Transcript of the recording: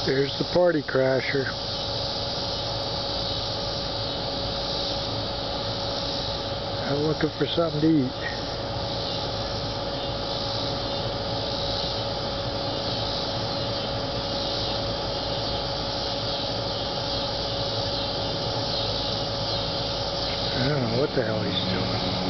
There's the party crasher. I'm looking for something to eat. I don't know what the hell he's doing.